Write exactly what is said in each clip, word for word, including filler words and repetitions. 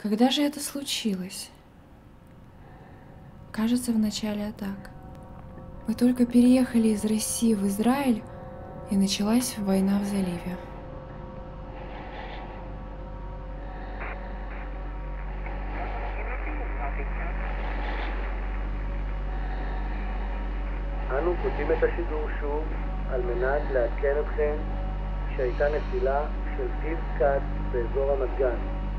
Когда же это случилось? Кажется, в начале атак. Мы только переехали из России в Израиль, и началась война в заливе. אנו פותחים את השידור שוב על מנת לעדכן אתכם שהייתה נפילה של טיל קאט באזור רמת גן.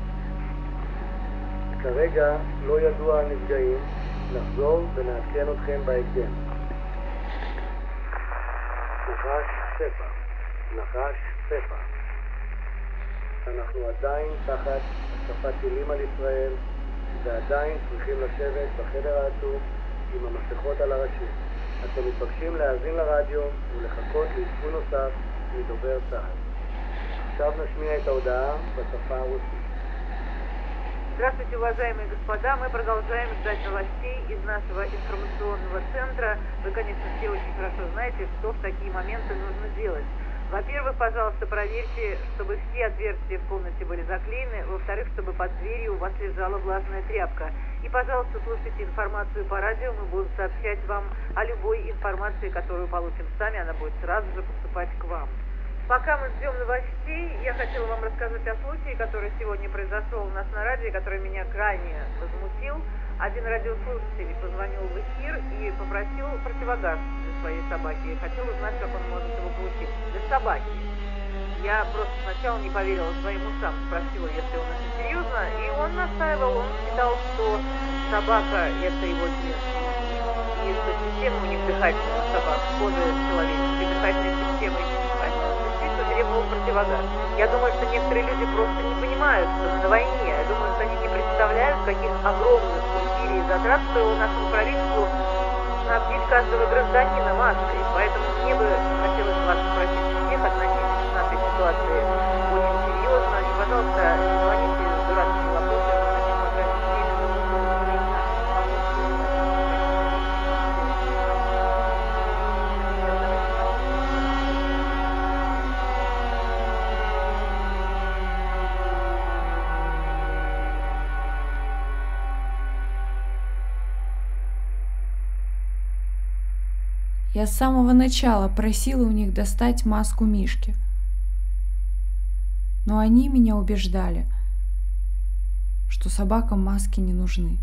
כרגע לא ידוע על נפגעים, נחזור ונעדכן אתכם בהקדם. נחש ספע, נחש ספע. אנחנו עדיין תחת התקפת טילים על ישראל ועדיין צריכים לשבת בחדר העצום עם המסכות על הראשים. אתם מתבקשים להאזין לרדיו ולחכות לעדכון נוסף מדובר צה"ל. עכשיו נשמיע את ההודעה בשפה הרוסית. Здравствуйте, уважаемые господа. Мы продолжаем ждать новостей из нашего информационного центра. Вы, конечно, все очень хорошо знаете, что в такие моменты нужно делать. Во-первых, пожалуйста, проверьте, чтобы все отверстия в комнате были заклеены. Во-вторых, чтобы под дверью у вас лежала влажная тряпка. И, пожалуйста, слушайте информацию по радио. Мы будем сообщать вам о любой информации, которую получим сами. Она будет сразу же поступать к вам. Пока мы ждем новостей, я хотела вам рассказать о случае, который сегодня произошел у нас на радио, который меня крайне возмутил. Один радиослушатель позвонил в эфир и попросил противогаз для своей собаки. Я хотел узнать, как он может его получить. Для собаки. Я просто сначала не поверила своим ушам, спросила, если он это серьезно. И он настаивал, он считал, что собака – это его членский и что система у них дыхательная у собак, схожая с человеческой дыхательной системой. Требовал противогаз. Я думаю, что некоторые люди просто не понимают, что мы на войне. Я думаю, что они не представляют, каких огромных усилий и затрат стоило нашему правительству снабдить каждого гражданина маской. Поэтому мне бы хотелось вас спросить всех, относитесь к нашей ситуации очень серьезно. И, пожалуйста, не звоните с дурацкими вопросами. Я с самого начала просила у них достать маску Мишки. Но они меня убеждали, что собакам маски не нужны.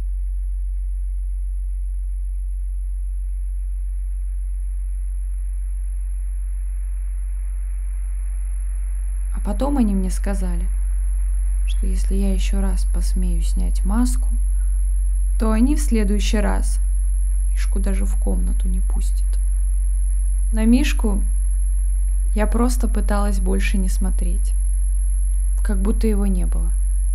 А потом они мне сказали, что если я еще раз посмею снять маску, то они в следующий раз Мишку даже в комнату не пустят. На Мишку я просто пыталась больше не смотреть, как будто его не было.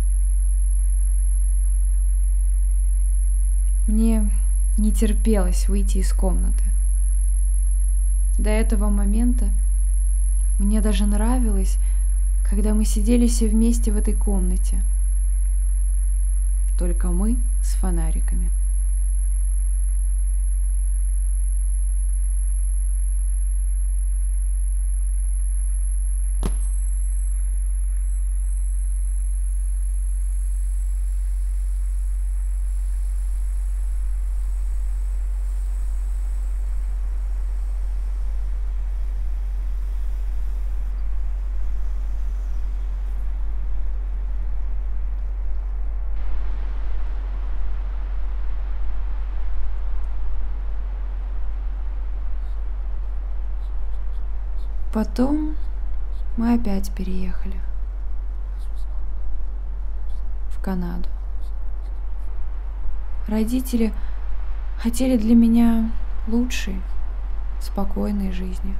Мне не терпелось выйти из комнаты. До этого момента мне даже нравилось, когда мы сидели все вместе в этой комнате. Только мы с фонариками. Потом мы опять переехали в Канаду. Родители хотели для меня лучшей, спокойной жизни.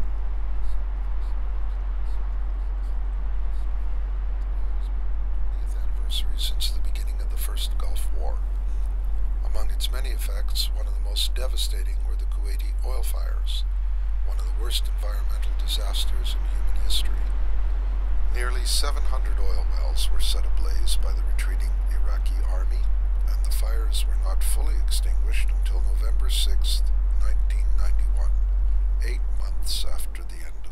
Since the beginning of the first Gulf War. Among its many effects, one of the most devastating were the Kuwaiti oil fires, one of the worst environmental disasters in human history. Nearly seven hundred oil wells were set ablaze by the retreating Iraqi army, and the fires were not fully extinguished until November sixth, nineteen ninety-one, eight months after the end